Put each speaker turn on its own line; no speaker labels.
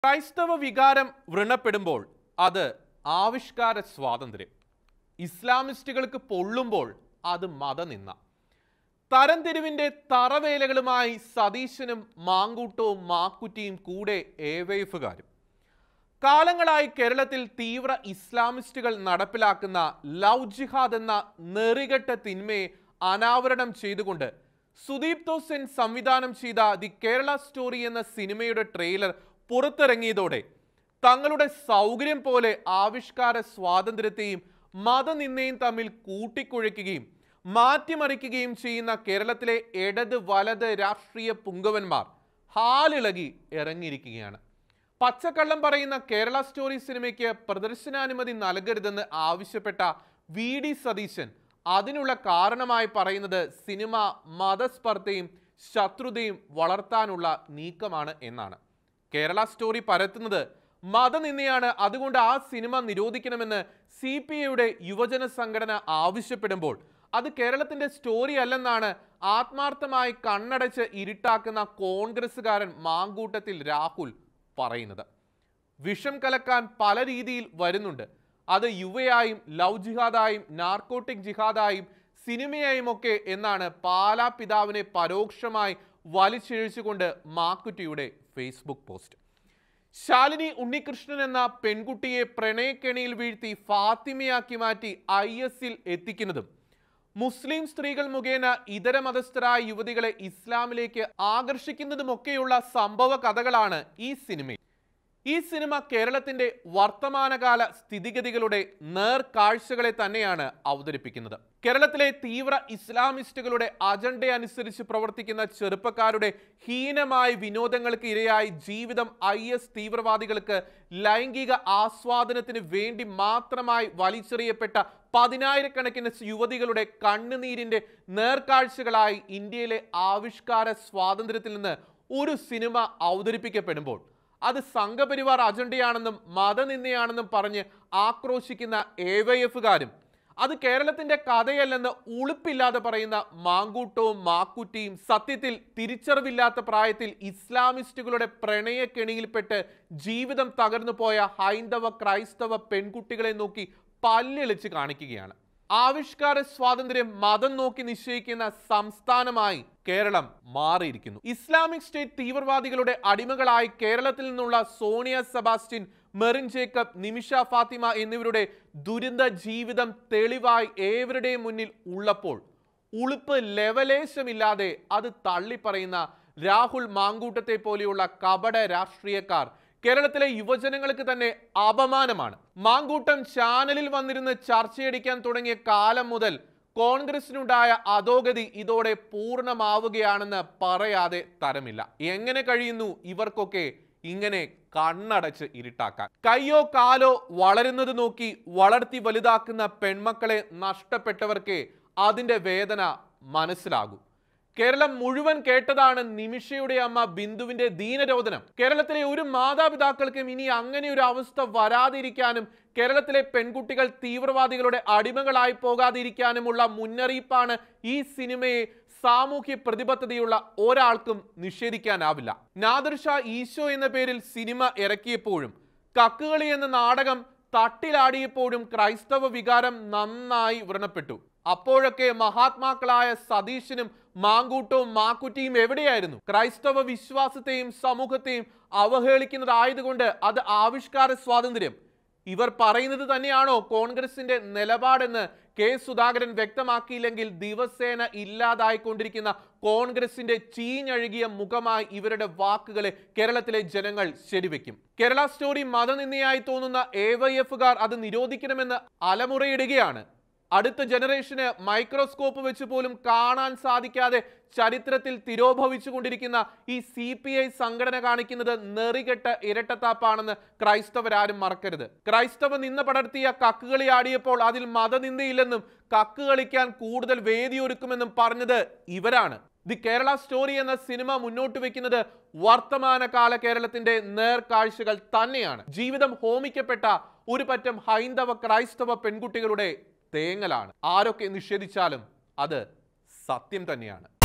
ക്രൈസ്തവ വികാരം വ്രണപ്പെടുമ്പോൾ അത് ആവിഷ്കാര സ്വാതന്ത്ര്യം, ഇസ്ലാമിസ്റ്റുകൾക്ക് പൊള്ളുമ്പോൾ അത് മതനിന്ദ. തരംതിരിവിന്റെ തറവേലകളുമായി സതീശനും മാങ്കൂട്ടവും മാക്കുറ്റിയും കൂടെ എവൈഎഫുകാരും. കാലങ്ങളായി കേരളത്തിൽ തീവ്ര ഇസ്ലാമിസ്റ്റുകൾ നടപ്പിലാക്കുന്ന ലവ് ജിഹാദ് എന്ന നെറികെട്ട തിന്മയെ അനാവരണം ചെയ്തുകൊണ്ട് സുദീപ് തോസൻ സംവിധാനം ചെയ്ത ദി കേരള സ്റ്റോറി എന്ന സിനിമയുടെ ട്രെയിലർ പുറത്തിറങ്ങിയതോടെ തങ്ങളുടെ സൗകര്യം പോലെ ആവിഷ്കാര സ്വാതന്ത്ര്യത്തെയും മതനിന്ദയും തമ്മിൽ കൂട്ടിക്കുഴയ്ക്കുകയും മാറ്റിമറിക്കുകയും ചെയ്യുന്ന കേരളത്തിലെ ഇടത് വലത് രാഷ്ട്രീയ പുങ്കവന്മാർ ഹാലിളകി ഇറങ്ങിയിരിക്കുകയാണ്. പച്ചക്കള്ളം പറയുന്ന കേരള സ്റ്റോറി സിനിമയ്ക്ക് പ്രദർശനാനുമതി നൽകരുതെന്ന് ആവശ്യപ്പെട്ട VD സതീശൻ അതിനുള്ള കാരണമായി പറയുന്നത് സിനിമ മതസ്പർദ്ധയും ശത്രുതയും വളർത്താനുള്ള നീക്കമാണ് എന്നാണ്. കേരള സ്റ്റോറി പരത്തുന്നത് മതനിന്ദയാണ്, അതുകൊണ്ട് ആ സിനിമ നിരോധിക്കണമെന്ന് CPIയുടെ യുവജന സംഘടന ആവശ്യപ്പെടുമ്പോൾ അത് കേരളത്തിന്റെ സ്റ്റോറി അല്ലെന്നാണ് ആത്മാർത്ഥമായി കണ്ണടച്ച് ഇരുട്ടാക്കുന്ന കോൺഗ്രസ്സുകാരൻ മാങ്കൂട്ടത്തിൽ രാഹുൽ പറയുന്നത്. വിഷം കലക്കാൻ പല രീതിയിൽ വരുന്നുണ്ട്. അത് യുവയായും ലവ് ജിഹാദായും നാർക്കോട്ടിക് ജിഹാദായും സിനിമയായും ഒക്കെ എന്നാണ് പാലാ പിതാവിനെ പരോക്ഷമായി വലിച്ചിഴച്ചുകൊണ്ട് മാക്കുറ്റിയുടെ ഫേസ്ബുക്ക് പോസ്റ്റ്. ശാലിനി ഉണ്ണികൃഷ്ണൻ എന്ന പെൺകുട്ടിയെ പ്രണയക്കെണിയിൽ വീഴ്ത്തി ഫാത്തിമയാക്കി മാറ്റി IS-ൽ എത്തിക്കുന്നതും മുസ്ലിം സ്ത്രീകൾ മുഖേന ഇതര മതസ്ഥരായ യുവതികളെ ഇസ്ലാമിലേക്ക് ആകർഷിക്കുന്നതുമൊക്കെയുള്ള സംഭവ കഥകളാണ് ഈ സിനിമയിൽ. ഈ സിനിമ കേരളത്തിന്റെ വർത്തമാനകാല സ്ഥിതിഗതികളുടെ നേർക്കാഴ്ചകളെ തന്നെയാണ് അവതരിപ്പിക്കുന്നത്. കേരളത്തിലെ തീവ്ര ഇസ്ലാമിസ്റ്റുകളുടെ അജണ്ട അനുസരിച്ച് പ്രവർത്തിക്കുന്ന ചെറുപ്പക്കാരുടെ ഹീനമായ വിനോദങ്ങൾക്ക് ഇരയായി ജീവിതം IS തീവ്രവാദികൾക്ക് ലൈംഗിക ആസ്വാദനത്തിന് വേണ്ടി മാത്രമായി വലിച്ചെറിയപ്പെട്ട പതിനായിരക്കണക്കിന് യുവതികളുടെ കണ്ണുനീരിന്റെ നേർക്കാഴ്ചകളായി ഇന്ത്യയിലെ ആവിഷ്കാര സ്വാതന്ത്ര്യത്തിൽ നിന്ന് ഒരു സിനിമ അവതരിപ്പിക്കപ്പെടുമ്പോൾ അത് സംഘപരിവാർ അജണ്ടയാണെന്നും മതനിന്ദയാണെന്നും പറഞ്ഞ് ആക്രോശിക്കുന്ന AYFകാരും അത് കേരളത്തിന്റെ കഥയല്ലെന്ന് ഉളുപ്പില്ലാതെ പറയുന്ന മാങ്കൂട്ടവും മാക്കുറ്റിയും സത്യത്തിൽ തിരിച്ചറിവില്ലാത്ത പ്രായത്തിൽ ഇസ്ലാമിസ്റ്റുകളുടെ പ്രണയക്കെണിയിൽപ്പെട്ട് ജീവിതം തകർന്നു പോയ ഹൈന്ദവ ക്രൈസ്തവ പെൺകുട്ടികളെ നോക്കി പല്ലിളിച്ച് കാണിക്കുകയാണ്. ആവിഷ്കാര സ്വാതന്ത്ര്യം മതം നോക്കി നിശ്ചയിക്കുന്ന സംസ്ഥാനമായി കേരളം മാറിയിരിക്കുന്നു. ഇസ്ലാമിക് സ്റ്റേറ്റ് തീവ്രവാദികളുടെ അടിമകളായി കേരളത്തിൽ നിന്നുള്ള സോണിയ സെബാസ്റ്റ്യൻ, മെറിൻ ജേക്കബ്, നിമിഷ ഫാത്തിമ എന്നിവരുടെ ദുരന്ത ജീവിതം തെളിവായി ഏവരുടെയും മുന്നിൽ ഉള്ളപ്പോൾ ഉളുപ്പ് ലെവലേശമില്ലാതെ അത് തള്ളിപ്പറയുന്ന രാഹുൽ മാങ്കൂട്ടത്തെ പോലെയുള്ള കപട രാഷ്ട്രീയക്കാർ കേരളത്തിലെ യുവജനങ്ങൾക്ക് തന്നെ അപമാനമാണ്. മാങ്കൂട്ടം ചാനലിൽ വന്നിരുന്ന് ചർച്ചയടിക്കാൻ തുടങ്ങിയ കാലം മുതൽ കോൺഗ്രസിനുണ്ടായ അധോഗതി ഇതോടെ പൂർണ്ണമാവുകയാണെന്ന് പറയാതെ തരമില്ല. എങ്ങനെ കഴിയുന്നു ഇവർക്കൊക്കെ ഇങ്ങനെ കണ്ണടച്ച് ഇരുട്ടാക്കാൻ? കയ്യോ കാലോ വളരുന്നത് നോക്കി വളർത്തി വലുതാക്കുന്ന പെൺമക്കളെ നഷ്ടപ്പെട്ടവർക്ക് അതിൻ്റെ വേദന മനസ്സിലാകൂ. കേരളം മുഴുവൻ കേട്ടതാണ് നിമിഷയുടെ അമ്മ ബിന്ദുവിന്റെ ദീനരോധനം. കേരളത്തിലെ ഒരു മാതാപിതാക്കൾക്കും ഇനി അങ്ങനെ ഒരു അവസ്ഥ വരാതിരിക്കാനും കേരളത്തിലെ പെൺകുട്ടികൾ തീവ്രവാദികളുടെ അടിമകളായി പോകാതിരിക്കാനുമുള്ള മുന്നറിയിപ്പാണ് ഈ സിനിമയെ സാമൂഹ്യ പ്രതിബദ്ധതയുള്ള ഒരാൾക്കും നിഷേധിക്കാനാവില്ല. നാദിർ ഷാ ഈശോ എന്ന പേരിൽ സിനിമ ഇറക്കിയപ്പോഴും കക്കുകളി എന്ന നാടകം തട്ടിലാടിയപ്പോഴും ക്രൈസ്തവ വികാരം നന്നായി വ്രണപ്പെട്ടു. അപ്പോഴൊക്കെ മഹാത്മാക്കളായ സതീശനും മാങ്കൂട്ടവും മാക്കുറ്റിയും എവിടെയായിരുന്നു? ക്രൈസ്തവ വിശ്വാസത്തെയും സമൂഹത്തെയും അവഹേളിക്കുന്നതായതുകൊണ്ട് അത് ആവിഷ്കാര സ്വാതന്ത്ര്യം. ഇവർ പറയുന്നത് തന്നെയാണോ കോൺഗ്രസിന്റെ നിലപാടെന്ന് K. സുധാകരൻ വ്യക്തമാക്കിയില്ലെങ്കിൽ ദിവസേന ഇല്ലാതായിക്കൊണ്ടിരിക്കുന്ന കോൺഗ്രസിന്റെ ചീഞ്ഞഴുകിയ മുഖമായി ഇവരുടെ വാക്കുകളെ കേരളത്തിലെ ജനങ്ങൾ ശരിവെക്കും. കേരള സ്റ്റോറി മതനിന്ദയായി തോന്നുന്ന AYFകാർ അത് നിരോധിക്കണമെന്ന് അലമുറയിടുകയാണ്. അടുത്ത ജനറേഷന് മൈക്രോസ്കോപ്പ് വെച്ച് പോലും കാണാൻ സാധിക്കാതെ ചരിത്രത്തിൽ തിരോഭവിച്ചുകൊണ്ടിരിക്കുന്ന ഈ CPI സംഘടന കാണിക്കുന്നത് നെറികെട്ട ഇരട്ടത്താപ്പാണെന്ന് ക്രൈസ്തവരാരും മറക്കരുത്. ക്രൈസ്തവ നിന്ന പടർത്തിയ കക്കുകളി ആടിയപ്പോൾ അതിൽ മതനിന്ദയില്ലെന്നും കക്ക് കളിക്കാൻ കൂടുതൽ വേദിയൊരുക്കുമെന്നും പറഞ്ഞത് ഇവരാണ്. ദി കേരള സ്റ്റോറി എന്ന സിനിമ മുന്നോട്ട് വെക്കുന്നത് വർത്തമാനകാല കേരളത്തിന്റെ നേർക്കാഴ്ചകൾ തന്നെയാണ്. ജീവിതം ഹോമിക്കപ്പെട്ട ഒരു പറ്റം ഹൈന്ദവ ക്രൈസ്തവ പെൺകുട്ടികളുടെ തേങ്ങലാണ്. ആരൊക്കെ നിഷേധിച്ചാലും അത് സത്യം തന്നെയാണ്.